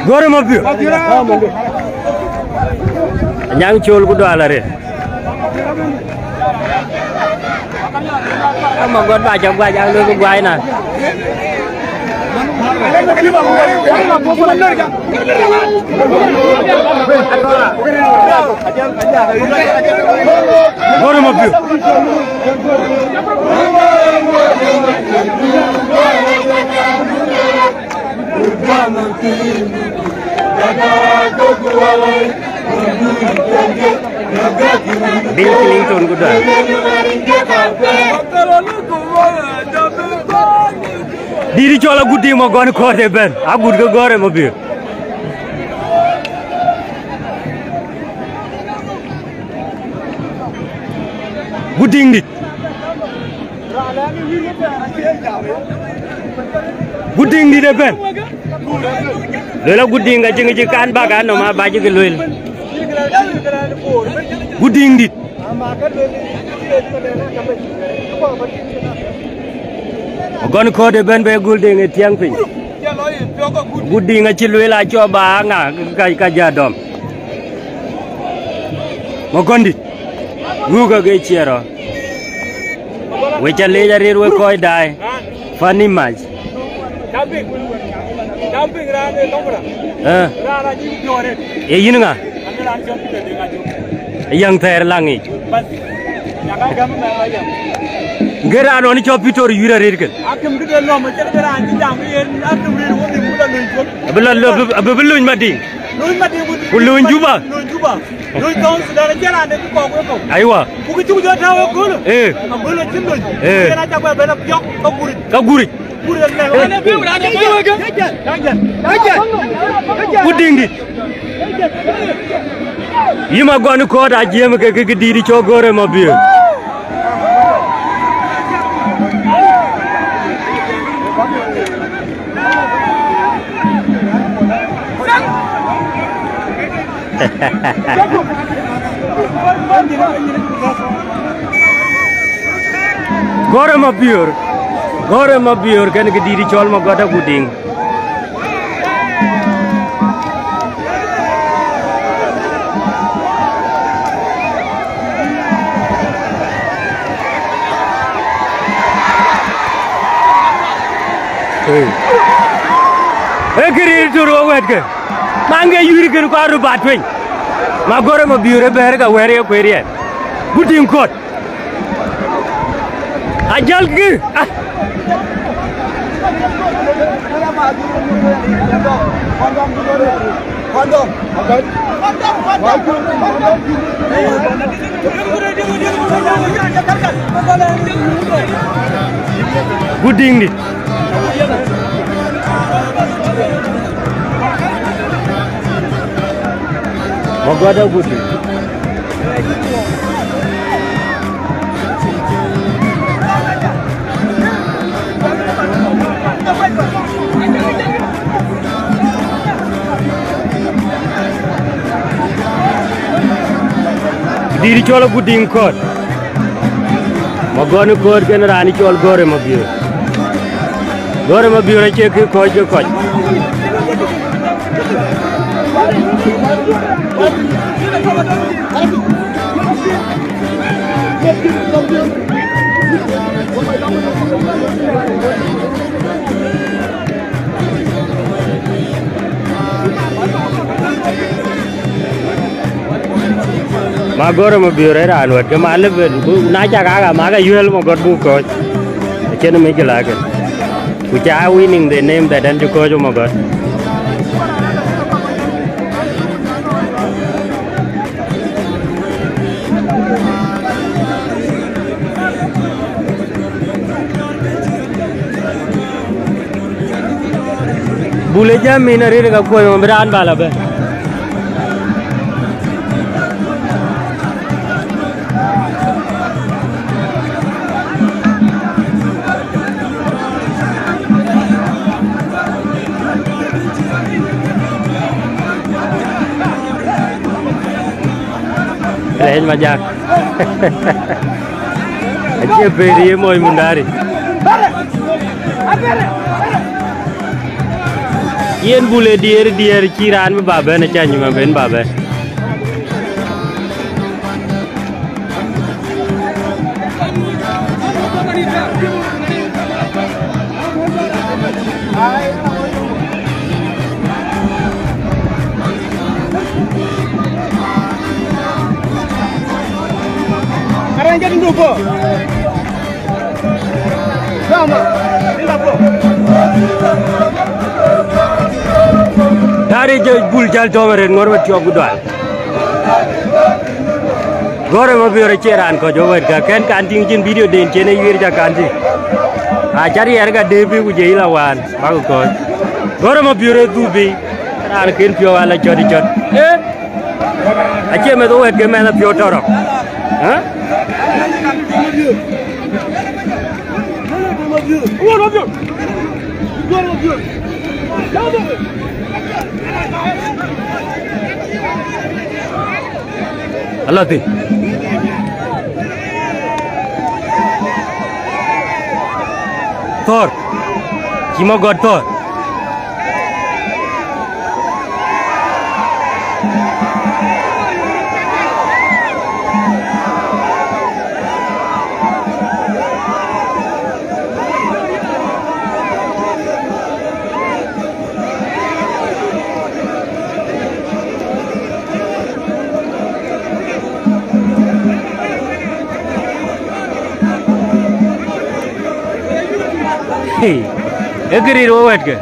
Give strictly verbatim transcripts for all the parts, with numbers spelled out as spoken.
Gore mo biyo. Nyang chol ku dwala re. Ama god ba jam ba jang lu ku gwai na. Gore mo biyo. Bill Clinton kuda. Diri chola gudi mo gon ko de ben. Agud go gore mo bi. Gudi ngit. Gudi ngit de ben. Lela gudi nga jengi ci kan baga no ma baji ke loyel. Gudi ngit. Gon ko de ben be gulde nge tiang pin. Gudi nga ci loyela coba nga ka ka jadom. Mo gondi. Ruga ge ciero. We cha le jarir we koy dai. Fani maj. Camping. Camping ra ne tongra. Eh. Ra ra ji dore. E yin nga. Ran jom pite de nga jom. Yang ter langi. Bas. Ya ga gam na ayam. Ngera no ni chopitor yura rirkel. Akem gide no ma cer gara ni jam yen akem rir wo ni mula luñ ko. Abla abla luñ ma ding. Luñ ma ding bu luñ juba. Luñ juba. Luñ ton su dara jara ne ko ko ko. Aywa. Bu ko ci do taw ko. Eh. Abla ci luñ. Eh. Ngera ta ba ben yok ka guri. Ka guri. Guri ne ane bi ane bi wa ga. Danger. Danger. Budingi. Yima gonu ko da jema ke ke diri cho gore ma bi. Gore ma biur. Gore ma biur kan ke diri chol ma goda guding. Eh kiri turu awet ke. Mangga yuri ke karu batwing. Ma gore ma biur ber ka weri ko eri. Guding kot. Ajal ke. Guding ni. Magada guding. Diri chola guding kot. Magonu kot kan rani chol gore mabiyo. Gore mabiyo ra che ke koj ke koj. Magora mo biore ran wat ke male na cha ga ma ga yuel mo god bu ko chen me ke la ke ku cha winning the name that and ko jo mo god bule jam minare ga ko mo ran bala be Lain majak. Aje beri moy mundari. Yen bule dier dier kiran me babe na chanyi ma ben babe. Karang jadi dulu. Sama, ini apa? Dari jauh bul jal tomeren ngor wat yogu dal. Gore mo biore cheran ko jo wat ka ken kanting jin video den chene yir ja kanti. A chari erga debi ku jeila wan ba ko. Gore mo biore dubi ran ken pio wala chodi chod. Eh? Ache me do wat ke me na pio toro. Ha? Allah ti. Thor. Cimo god Thor. Hey, agree over it.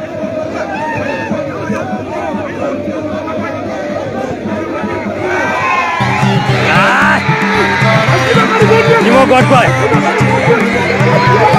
Ah, you got by.